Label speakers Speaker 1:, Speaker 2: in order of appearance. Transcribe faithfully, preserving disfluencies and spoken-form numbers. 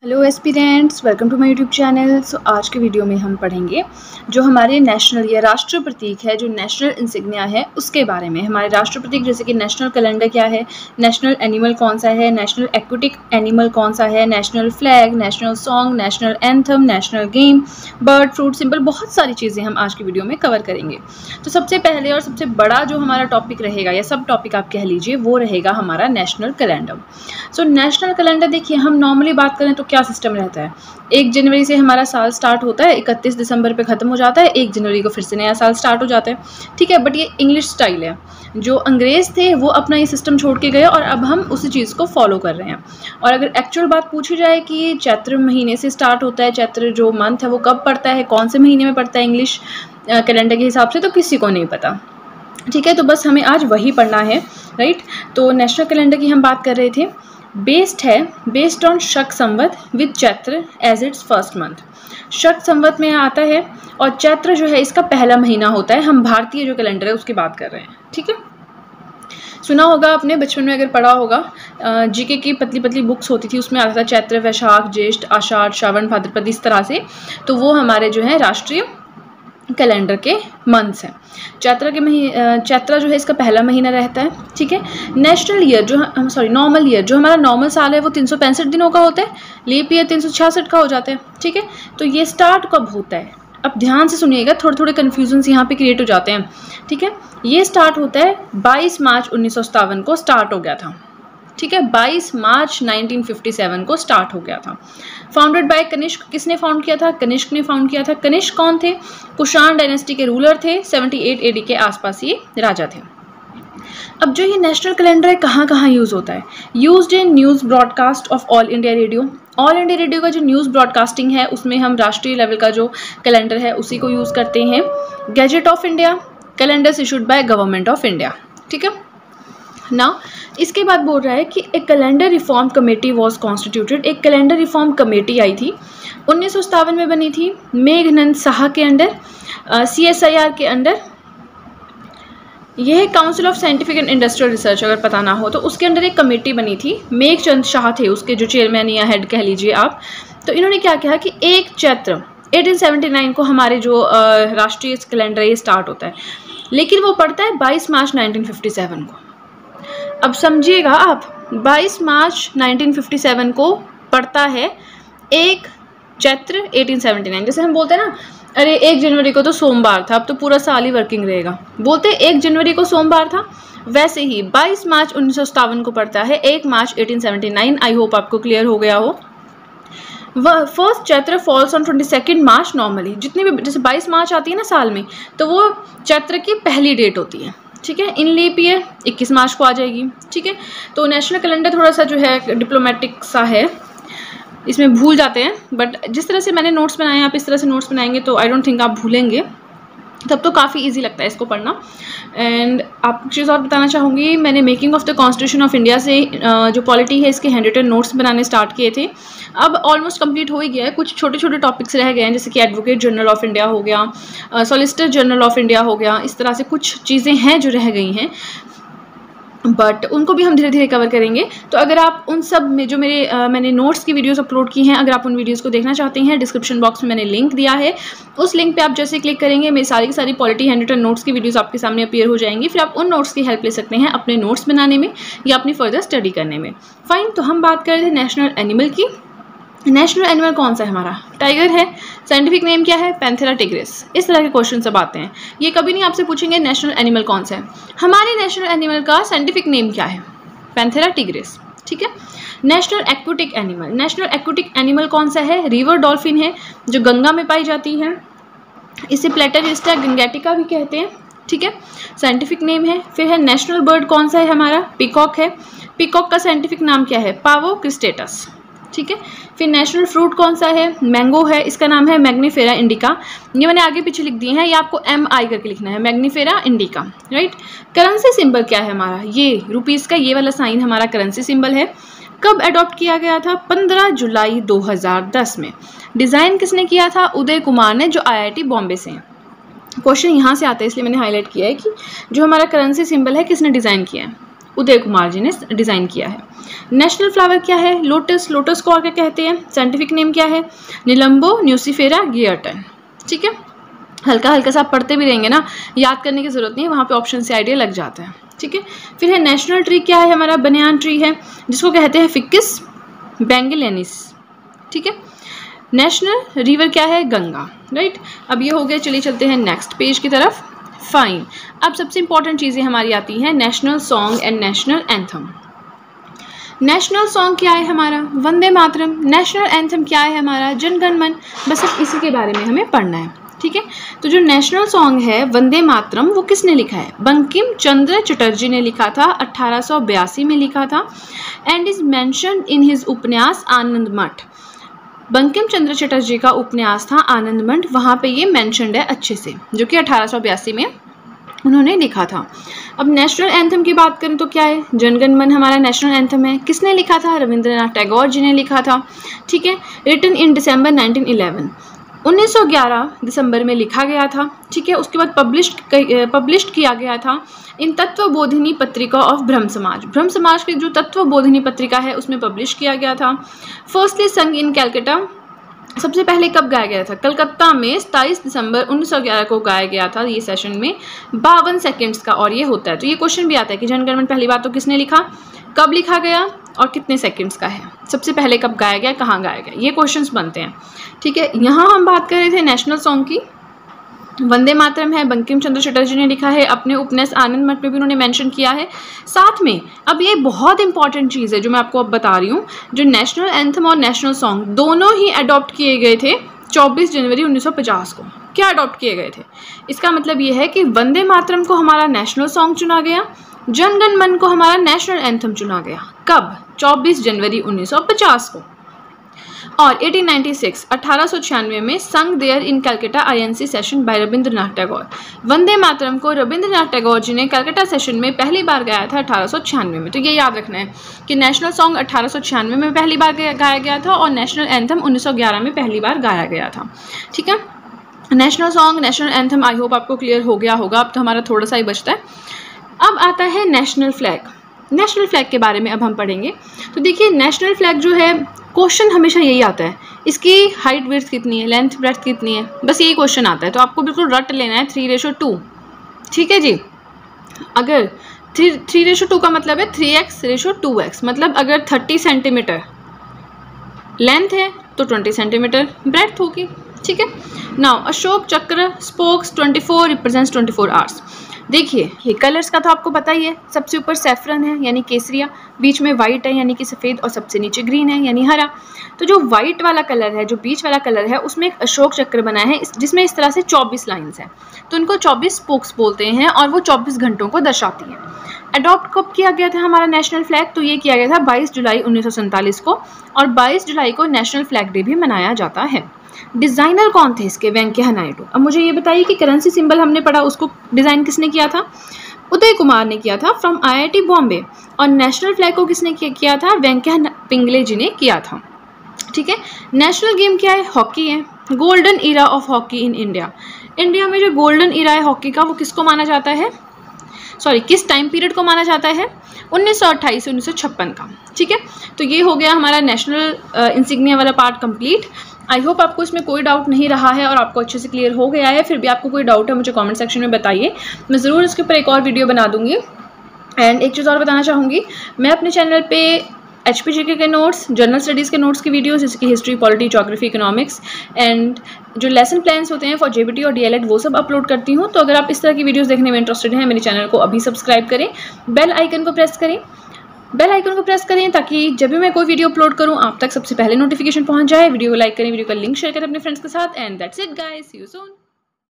Speaker 1: Hello aspirants, welcome to my YouTube channel. So आज के video में हम पढ़ेंगे जो हमारे नेशनल या राष्ट्र प्रतीक है, जो नेशनल इंसिग्निया है उसके बारे में। हमारे राष्ट्र प्रतीक जैसे कि नेशनल कैलेंडर क्या है, नेशनल एनिमल कौन सा है, नेशनल एक्वेटिक एनिमल कौन सा है, national flag, national song, national anthem, national game, bird, fruit symbol, बहुत सारी चीज़ें हम आज की वीडियो में कवर करेंगे। तो सबसे पहले और सबसे बड़ा जो हमारा टॉपिक रहेगा या सब टॉपिक आप कह लीजिए, वो रहेगा हमारा national calendar. So national calendar देखिए, हम नॉर्मली बात करें तो क्या सिस्टम रहता है, एक जनवरी से हमारा साल स्टार्ट होता है, इकतीस दिसंबर पे ख़त्म हो जाता है, एक जनवरी को फिर से नया साल स्टार्ट हो जाता है। ठीक है, बट ये इंग्लिश स्टाइल है। जो अंग्रेज़ थे वो अपना ये सिस्टम छोड़ के गए और अब हम उसी चीज़ को फॉलो कर रहे हैं। और अगर एक्चुअल बात पूछी जाए कि चैत्र महीने से स्टार्ट होता है, चैत्र जो मंथ है वो कब पड़ता है, कौन से महीने में पड़ता है इंग्लिश कैलेंडर के हिसाब से, तो किसी को नहीं पता। ठीक है, तो बस हमें आज वही पढ़ना है, राइट। तो नेशनल कैलेंडर की हम बात कर रहे थे। बेस्ड है based on Saka Samvat with Chaitra as its first month. Saka Samvat में आता है और चैत्र जो है इसका पहला महीना होता है। हम भारतीय जो कैलेंडर है उसकी बात कर रहे हैं। ठीक है, सुना होगा आपने बचपन में, अगर पढ़ा होगा, जीके की पतली पतली बुक्स होती थी, उसमें आता था चैत्र, वैशाख, ज्येष्ठ, आषाढ़, श्रावण, भाद्रपद, इस तरह से। तो वो हमारे जो है राष्ट्रीय कैलेंडर के मंथ्स हैं। चैत्र के महीने चैत्र जो है इसका पहला महीना रहता है। ठीक है, नेशनल ईयर जो हम सॉरी नॉर्मल ईयर जो हमारा नॉर्मल साल है वो तीन सौ पैंसठ दिनों का होता है, लीप ईयर तीन सौ छियासठ का हो जाता है। ठीक है, तो ये स्टार्ट कब होता है, अब ध्यान से सुनिएगा, थोड़े थोड़े कन्फ्यूजन्स यहाँ पे क्रिएट हो जाते हैं। ठीक है, ये स्टार्ट होता है बाईस मार्च उन्नीस सौ सत्तावन को स्टार्ट हो गया था। ठीक है, बाईस मार्च नाइनटीन फिफ्टी सेवन को स्टार्ट हो गया था। Founded by Kanishka. किसने फाउंड किया था? कनिष्क ने फाउंड किया था। कनिष्क कौन थे? कुषाण डायनेस्टी के रूलर थे। अठहत्तर एडी के आसपास ये राजा थे। अब जो ये नेशनल कैलेंडर है कहाँ कहाँ यूज़ होता है? Used in news broadcast of All India Radio. All India Radio का जो न्यूज़ ब्रॉडकास्टिंग है उसमें हम राष्ट्रीय लेवल का जो कैलेंडर है उसी को यूज़ करते हैं। Gazette of India, calendars issued by government of India. ठीक है ना, इसके बाद बोल रहा है कि एक calendar reform committee was constituted. एक कैलेंडर रिफॉर्म कमेटी आई थी, उन्नीस सौ सत्तावन में बनी थी, मेघनंद साहा के under, C S I R के अंडर। यह है council of scientific and industrial research, अगर पता ना हो तो उसके अंडर एक कमेटी बनी थी। मेघचंद शाह थे उसके जो चेयरमैन या हेड कह लीजिए आप। तो इन्होंने क्या कहा कि एक चैत्र अठारह सौ उन्यासी को हमारे जो राष्ट्रीय कैलेंडर है ये स्टार्ट होता है, लेकिन वो पड़ता है बाईस मार्च नाइनटीन फिफ्टी सेवन को। अब समझिएगा आप, बाईस मार्च नाइनटीन फिफ्टी सेवन को पड़ता है एक चैत्र अठारह सौ उन्यासी। जैसे हम बोलते हैं ना, अरे एक जनवरी को तो सोमवार था, अब तो पूरा साल ही वर्किंग रहेगा, बोलते एक जनवरी को सोमवार था। वैसे ही बाईस मार्च उन्नीस सौ सत्तावन को पड़ता है एक मार्च अठारह सौ उन्यासी। आई होप आपको क्लियर हो गया हो। वह first Chaitra falls on twenty second March normally. जितनी भी जैसे बाईस मार्च आती है ना साल में, तो वो चैत्र की पहली डेट होती है। ठीक है, इन लीप ईयर इक्कीस मार्च को आ जाएगी। ठीक है, तो नेशनल कैलेंडर थोड़ा सा जो है डिप्लोमेटिक सा है, इसमें भूल जाते हैं, बट जिस तरह से मैंने नोट्स बनाए आप इस तरह से नोट्स बनाएंगे तो आई डोंट थिंक आप भूलेंगे, तब तो काफ़ी इजी लगता है इसको पढ़ना। एंड आपको चीज़ और बताना चाहूँगी, मैंने making of the constitution of India से जो पॉलिटी है इसके हैंड रिटन नोट्स बनाने स्टार्ट किए थे। अब ऑलमोस्ट कंप्लीट हो ही गया है, कुछ छोटे छोटे टॉपिक्स रह गए हैं, जैसे कि एडवोकेट जनरल ऑफ इंडिया हो गया, सॉलिसिटर जनरल ऑफ इंडिया हो गया, इस तरह से कुछ चीज़ें हैं जो रह गई हैं, बट उनको भी हम धीरे धीरे कवर करेंगे। तो अगर आप उन सब में जो मेरे आ, मैंने नोट्स की वीडियोस अपलोड की हैं, अगर आप उन वीडियोस को देखना चाहते हैं, डिस्क्रिप्शन बॉक्स में मैंने लिंक दिया है, उस लिंक पे आप जैसे क्लिक करेंगे मेरी सारी की सारी पॉलिटी हैंड रिटन नोट्स की वीडियोस आपके सामने अपीयर हो जाएंगी। फिर आप उन नोट्स की हेल्प ले सकते हैं अपने नोट्स बनाने में या अपनी फर्दर स्टडी करने में। फाइन, तो हम बात कर रहे थे नेशनल एनिमल की। नेशनल एनिमल कौन सा है हमारा? टाइगर है। साइंटिफिक नेम क्या है? Panthera tigris. इस तरह के क्वेश्चन सब आते हैं, ये कभी नहीं आपसे पूछेंगे नेशनल एनिमल कौन सा है। हमारे नेशनल एनिमल का साइंटिफिक नेम क्या है? Panthera tigris. ठीक है, national aquatic animal. National aquatic animal कौन सा है? रिवर डॉल्फिन है, जो गंगा में पाई जाती है। इसे प्लेटरिस्टा गंगेटिका भी कहते हैं। ठीक है, साइंटिफिक नेम है। फिर है नेशनल बर्ड कौन सा है हमारा? पिकॉक है। पिकॉक का साइंटिफिक नाम क्या है? Pavo cristatus. ठीक है, फिर नेशनल फ्रूट कौन सा है? मैंगो है, इसका नाम है मैग्नीफेरा इंडिका। ये मैंने आगे पीछे लिख दिए हैं, ये आपको एम आई करके लिखना है, Mangifera indica, right. Currency symbol क्या है हमारा? ये रुपीज़ का ये वाला साइन हमारा करेंसी सिंबल है। कब अडॉप्ट किया गया था? पंद्रह जुलाई दो हज़ार दस में। डिज़ाइन किसने किया था? उदय कुमार ने, जो आई आई टी बॉम्बे से हैं। क्वेश्चन यहाँ से आता है इसलिए मैंने हाईलाइट किया है कि जो हमारा करेंसी सिंबल है किसने डिज़ाइन किया है? उदय कुमार जी ने डिज़ाइन किया है। नेशनल फ्लावर क्या है? लोटस। लोटस को और क्या कहते हैं? साइंटिफिक नेम क्या है? Nelumbo nucifera Gaertn. ठीक है, हल्का हल्का सा आप पढ़ते भी रहेंगे ना, याद करने की जरूरत नहीं है, वहाँ पे ऑप्शन से आइडिया लग जाता है। ठीक है, फिर है नेशनल ट्री क्या है? हमारा बनियान ट्री है, जिसको कहते हैं फिकस बेंगलेनिस। ठीक है, नेशनल रिवर क्या है? गंगा। राइट, अब ये हो गया, चलिए चलते हैं नेक्स्ट पेज की तरफ। फाइन, अब सबसे इंपॉर्टेंट चीज़ें हमारी आती हैं, national song and national anthem. National song क्या है हमारा? वंदे मातरम। नेशनल एंथम क्या है हमारा? जन गण मन। बस अब इसी के बारे में हमें पढ़ना है। ठीक है, तो जो नेशनल सॉन्ग है वंदे मातरम, वो किसने लिखा है? बंकिम चंद्र चटर्जी ने लिखा था, अठारह सौ बयासी में लिखा था, and is mentioned in his उपन्यास आनंद मठ। बंकिम चंद्र चटर्जी का उपन्यास था आनंद मठ, वहाँ पे ये मेंशन्ड है अच्छे से, जो कि अठारह सौ बयासी में उन्होंने लिखा था। अब नेशनल एंथम की बात करें तो क्या है? जनगण मन हमारा नेशनल एंथम है। किसने लिखा था? रविंद्रनाथ टैगोर जी ने लिखा था। ठीक है, written in December nineteen eleven, उन्नीस सौ ग्यारह दिसंबर में लिखा गया था। ठीक है, उसके बाद पब्लिश्ड पब्लिश्ड किया गया था इन तत्वबोधिनी पत्रिका ऑफ ब्रह्म समाज। ब्रह्म समाज की जो तत्वबोधिनी पत्रिका है उसमें पब्लिश किया गया था। फर्स्टली संग इन कैलकाटा, सबसे पहले कब गाया गया था? कलकत्ता में सत्ताईस दिसंबर उन्नीस सौ ग्यारह को गाया गया था ये सेशन में, बावन सेकेंड्स का। और ये होता है, तो ये क्वेश्चन भी आता है कि जनगण मन पहली बार तो किसने लिखा, कब लिखा गया और कितने सेकंड्स का है, सबसे पहले कब गाया गया, कहाँ गाया गया, ये क्वेश्चंस बनते हैं। ठीक है, यहाँ हम बात कर रहे थे नेशनल सॉन्ग की। वंदे मातरम है, बंकिम चंद्र चटर्जी ने लिखा है, अपने उपन्यास आनंद मठ में भी उन्होंने मेंशन किया है। साथ में अब ये बहुत इंपॉर्टेंट चीज़ है जो मैं आपको अब बता रही हूँ, जो नेशनल एंथम और नेशनल सॉन्ग दोनों ही अडॉप्ट किए गए थे चौबीस जनवरी उन्नीस सौ पचास को। क्या अडॉप्ट किए गए थे? इसका मतलब ये है कि वंदे मातरम को हमारा नेशनल सॉन्ग चुना गया, जनगण मन को हमारा नेशनल एंथम चुना गया। कब? चौबीस जनवरी उन्नीस सौ पचास को। और अठारह सौ छियानवे में sung there in Calcutta INC session by Rabindranath Tagore. Vande Mataram को रविंद्रनाथ टैगोर जी ने कलकत्ता सेशन में पहली बार गाया था अठारह सौ छियानवे में। तो ये याद रखना है कि नेशनल सॉन्ग अठारह सौ छियानवे में पहली बार गाया गया था और नेशनल एंथम उन्नीस सौ ग्यारह में पहली बार गाया गया था। ठीक है, national song, national anthem, I hope आपको क्लियर हो गया होगा। अब तो हमारा थोड़ा सा ही बचता है। अब आता है नेशनल फ्लैग। नेशनल फ्लैग के बारे में अब हम पढ़ेंगे। तो देखिए, नेशनल फ्लैग जो है, क्वेश्चन हमेशा यही आता है, इसकी हाइट विड्थ कितनी है, लेंथ ब्रेथ कितनी है, बस यही क्वेश्चन आता है। तो आपको बिल्कुल रट लेना है, थ्री रेशो टू। ठीक है जी, अगर थ्री थ्री रेशो टू का मतलब है three X ratio two X, मतलब अगर थर्टी सेंटीमीटर लेंथ है तो ट्वेंटी सेंटीमीटर ब्रेथ होगी। ठीक है, now Ashoka Chakra spokes twenty four represents twenty four hours. देखिए, ये कलर्स का तो आपको पता ही है, सबसे ऊपर सैफरन है यानी केसरिया, बीच में वाइट है यानी कि सफ़ेद, और सबसे नीचे ग्रीन है यानी हरा। तो जो वाइट वाला कलर है, जो बीच वाला कलर है, उसमें एक अशोक चक्र बना है जिसमें इस तरह से चौबीस लाइंस हैं। तो इनको चौबीस स्पोक्स बोलते हैं और वो चौबीस घंटों को दर्शाती है। अडॉप्ट कब किया गया था हमारा नेशनल फ्लैग? तो ये किया गया था बाईस जुलाई उन्नीस सौ सैंतालीस को, और बाईस जुलाई को नेशनल फ्लैग डे भी मनाया जाता है। डिज़ाइनर कौन थे इसके? वेंकैया नायडू। अब मुझे ये बताइए कि करेंसी सिंबल हमने पढ़ा, उसको डिज़ाइन किसने किया था? उदय कुमार ने किया था फ्रॉम आईआईटी बॉम्बे। और नेशनल फ्लैग को किसने किया था? वेंकैया पिंगले जी ने किया था। ठीक है, नेशनल गेम क्या है? हॉकी है। Golden era of hockey in India. India में जो गोल्डन ईरा है हॉकी का, वो किसको माना जाता है? सॉरी, किस टाइम पीरियड को माना जाता है? उन्नीस सौ अट्ठाईस से उन्नीस सौ छप्पन का। ठीक है, तो ये हो गया हमारा नेशनल इंसिग्निया वाला पार्ट कंप्लीट। आई होप आपको इसमें कोई डाउट नहीं रहा है और आपको अच्छे से क्लियर हो गया है। फिर भी आपको कोई डाउट है मुझे कमेंट सेक्शन में बताइए, मैं ज़रूर इसके ऊपर एक और वीडियो बना दूंगी। एंड एक चीज़ और बताना चाहूँगी, मैं अपने चैनल पे एच पी जी के के नोट्स, जनरल स्टडीज़ के नोट्स की वीडियोस, जैसे कि history, polity, geography, economics and जो लेसन प्लान्स होते हैं फॉर जेबीटी और डीएलएड, वो सब अपलोड करती हूँ। तो अगर आप इस तरह की वीडियोस देखने में इंटरेस्टेड हैं, मेरे चैनल को अभी सब्सक्राइब करें, बेल आइकन को प्रेस करें बेल आइकन को प्रेस करें ताकि जब भी मैं कोई वीडियो अपलोड करूँ आप तक सबसे पहले नोटिफिकेशन पहुँच जाए। वीडियो को लाइक करें, वीडियो का लिंक शेयर करें अपने फ्रेंड्स के साथ। And that's it guys, see you soon.